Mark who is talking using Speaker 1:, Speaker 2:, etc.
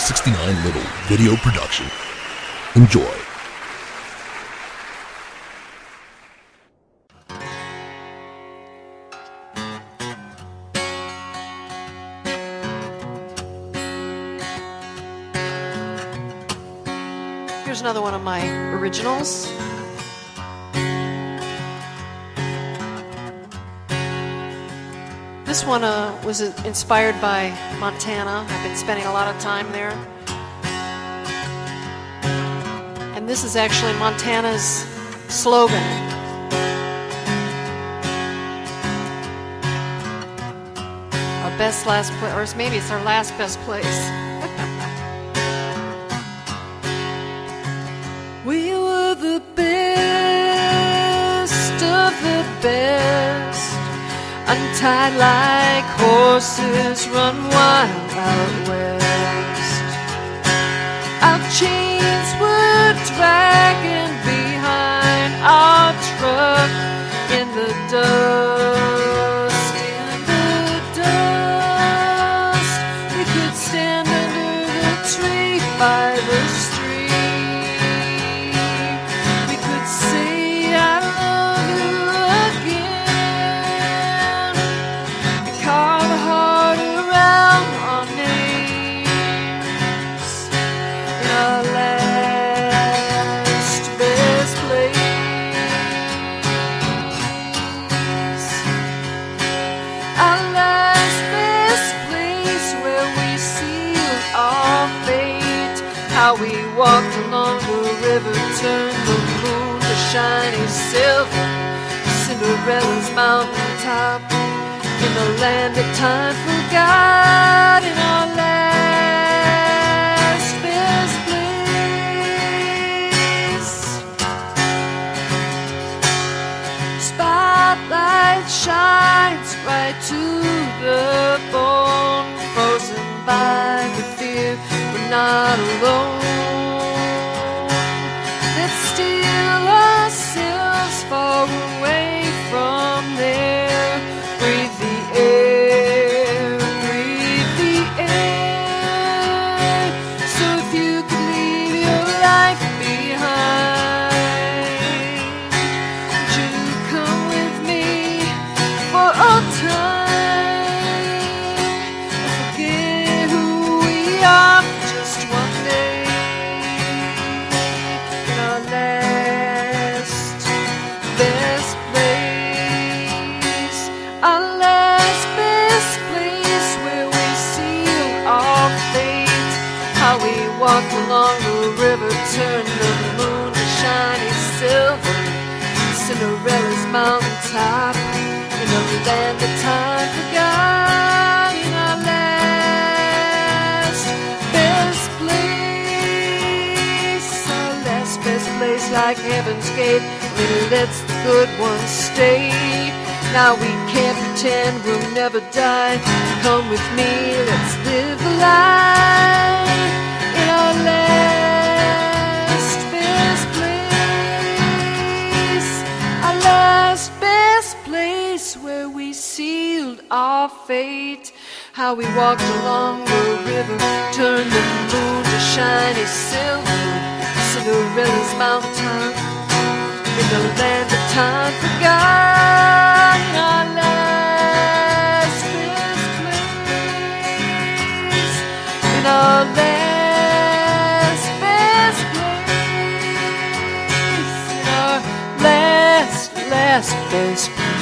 Speaker 1: 69 Little video production. Enjoy.
Speaker 2: Here's another one of my originals. This one was inspired by Montana. I've been spending a lot of time there. And this is actually Montana's slogan. Our best last place, or maybe it's our last best place. We were the best of the best, untied like horses run wild out west. Our chains were dragging behind our truck in the dust, We could stand under the tree by the street. How we walked along the river, turned the moon to shiny silver, Cinderella's mountaintop, in the land of time forgot, in our last best place. Spotlight shines right to the bone, frozen by the fear we're not alone. Let's steal ourselves far away from there. Breathe the air, breathe the air. So if you could leave your life behind, would you come with me for all time? Forget who we are. Walked along the river, turned the moon to shiny silver, Cinderella's mountaintop, in the land of time forgot, in our last best place. Our last best place, like heaven's gate, when it lets the good ones stay. Now we can't pretend we'll never die. Come with me, let's live the life. Our last best place, our last best place, where we sealed our fate. How we walked along the river, turned the moon to shiny silver, Cinderella's mountain, in the land of time forgot, our last best place, in our last best place.